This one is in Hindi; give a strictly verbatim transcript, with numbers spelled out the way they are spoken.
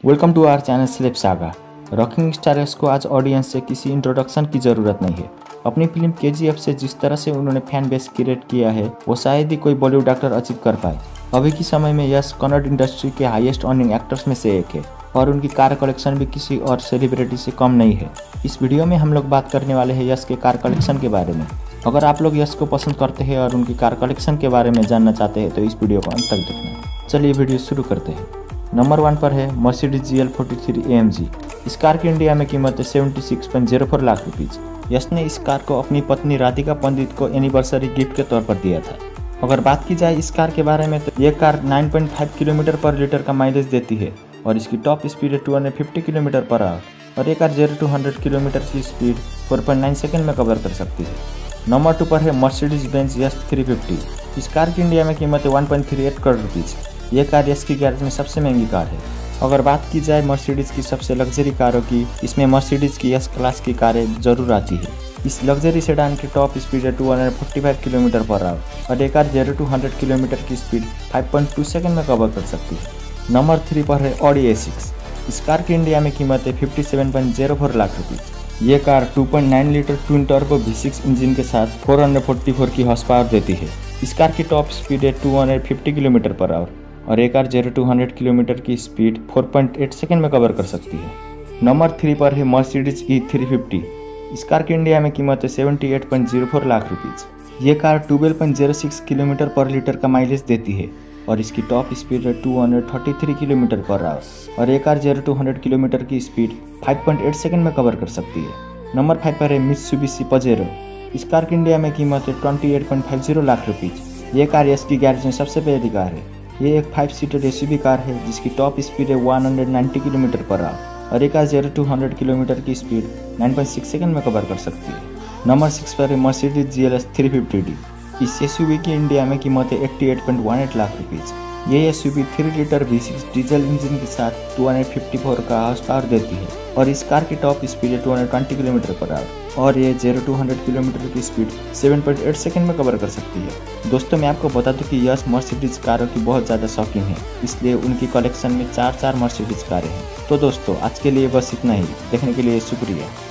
वेलकम टू आवर चैनल स्लेप सागा। रॉकिंग स्टार यश को आज ऑडियंस से किसी इंट्रोडक्शन की ज़रूरत नहीं है। अपनी फिल्म केजीएफ से जिस तरह से उन्होंने फैन बेस क्रिएट किया है वो शायद ही कोई बॉलीवुड एक्टर अचीव कर पाए। अभी के समय में यश कन्नड़ इंडस्ट्री के हाईएस्ट अर्निंग एक्टर्स में से एक है और उनकी कार कलेक्शन भी किसी और सेलिब्रिटी से कम नहीं है। इस वीडियो में हम लोग बात करने वाले हैं यश के कार कलेक्शन के बारे में। अगर आप लोग यश को पसंद करते हैं और उनकी कार कलेक्शन के बारे में जानना चाहते हैं तो इस वीडियो को अंत तक देखना। चलिए वीडियो शुरू करते हैं। नंबर वन पर है Mercedes G L forty three A M G. इस कार की इंडिया में कीमत है seventy six point zero four lakh rupees. Yash ने इस कार को अपनी पत्नी राधिका पंडित को एनिवर्सरी गिफ्ट के तौर पर दिया था। अगर बात की जाए इस कार के बारे में तो ये car nine point five kilometre per litre का माइलेज देती है और इसकी टॉप स्पीड है two hundred fifty kilometre per hour और ये car zero to hundred kilometre की speed four point nine second में कवर कर सकती है। नंबर टू पर है Mercedes Benz S three fifty. इस कार की इंडिया में कीमत है one point three eight crore rupees. ये कार यश की गैरेज में सबसे महंगी कार है। अगर बात की जाए मर्सिडीज की सबसे लग्जरी कारों की, इसमें मर्सिडीज की यस क्लास की कारें जरूर आती है। इस लग्जरी सेडान की टॉप स्पीड है two hundred forty five kilometre per hour और ये car zero to hundred kilometre की speed five point two second में कवर कर सकती है। नंबर थ्री पर है ऑडी ए सिक्स। इस कार की इंडिया में कीमत है fifty seven point zero four lakh rupees. ये car two point nine litre twin turbo V six engine के साथ फोर हंड्रेड फोर्टी फोर की हॉर्स पावर देती है। इस कार की टॉप स्पीड है two hundred fifty kilometre per hour और एक car zero to hundred kilometre की speed four point eight second में कवर कर सकती है। नंबर थ्री पर है मर्सिडीज ई थ्री फिफ्टी। इस कार की इंडिया में कीमत है seventy eight point zero four lakh rupees. ये car twelve point zero six kilometre per litre का माइलेज देती है और इसकी टॉप स्पीड है two hundred thirty three kilometre per hour और एक car zero to hundred kilometre की speed five point eight second में कवर कर सकती है। नंबर फाइव पर है मित्सुबिशी पजेरो। इस कार की इंडिया में कीमत है twenty eight point five zero lakh rupees. ये कार यश की गैरेज में सबसे पहली कार है। ये एक फाइव सीटर एसयूवी कार है जिसकी टॉप स्पीड है one hundred ninety kilometre per hour और एक car zero to hundred kilometre की speed nine point six second में कवर कर सकती है। नंबर सिक्स पर है Mercedes G L S three fifty D. इस एसयूवी की इंडिया में कीमत है eighty eight point one eight lakh rupees. ये SUV three litre V six diesel engine के साथ टू हंड्रेड फिफ्टी फोर का हॉर्स पावर देती है और इस कार की टॉप स्पीड है two hundred twenty kilometre per hour और ये जीरो टू हंड्रेड किलोमीटर की speed seven point eight second में कवर कर सकती है। दोस्तों मैं आपको बता दूं कि यश मर्सिडीज कारों की बहुत ज़्यादा शौकीन है, इसलिए उनकी कलेक्शन में चार चार मर्सिडीज कारें हैं। तो दोस्तों आज के लिए बस इतना ही। देखने के लिए शुक्रिया।